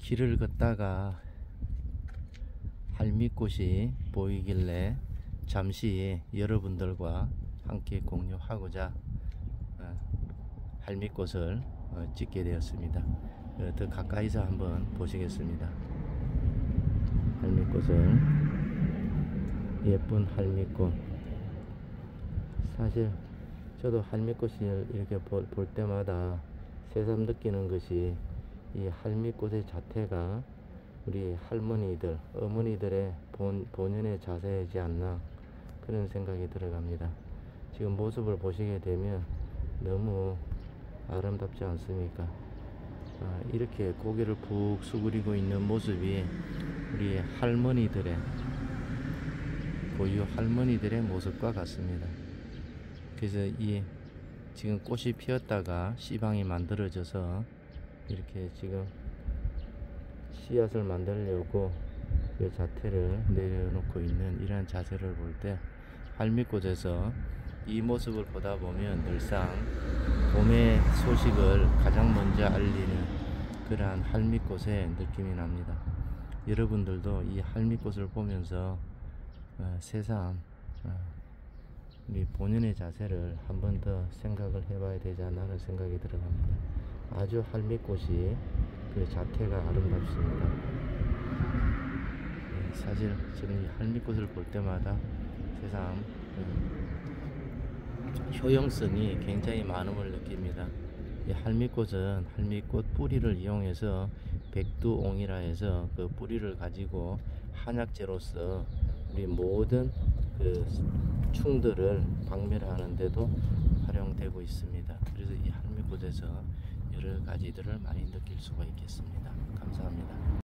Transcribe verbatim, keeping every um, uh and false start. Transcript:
길을 걷다가 할미꽃이 보이길래 잠시 여러분들과 함께 공유하고자 할미꽃을 찍게 되었습니다. 더 가까이서 한번 보시겠습니다. 할미꽃을, 예쁜 할미꽃. 사실 저도 할미꽃을 이렇게 볼, 볼 때마다 새삼 느끼는 것이, 이 할미꽃의 자태가 우리 할머니들, 어머니들의 본, 본연의 자세이지 않나, 그런 생각이 들어갑니다. 지금 모습을 보시게 되면 너무 아름답지 않습니까? 아, 이렇게 고개를 푹 수그리고 있는 모습이 우리 할머니들의, 고유 할머니들의 모습과 같습니다. 그래서 이 지금 꽃이 피었다가 씨방이 만들어져서 이렇게 지금 씨앗을 만들려고 이 자태를 내려놓고 있는 이러한 자세를 볼 때, 할미꽃에서 이 모습을 보다 보면 늘상 봄의 소식을 가장 먼저 알리는 그러한 할미꽃의 느낌이 납니다. 여러분들도 이 할미꽃을 보면서 어, 새삼 어, 우리 본연의 자세를 한 번 더 생각을 해봐야 되지 않나 하는 생각이 들어갑니다. 아주 할미꽃이 그 자태가 아름답습니다. 네, 사실 저는 이 할미꽃을 볼 때마다 새삼 그 효용성이 굉장히 많음을 느낍니다. 이 할미꽃은 할미꽃 뿌리를 이용해서 백두옹이라 해서 그 뿌리를 가지고 한약재로서 우리 모든 그 충들을 박멸하는 데도 활용되고 있습니다. 그래서 이 할미꽃에서 여러 가지들을 많이 느낄 수가 있겠습니다.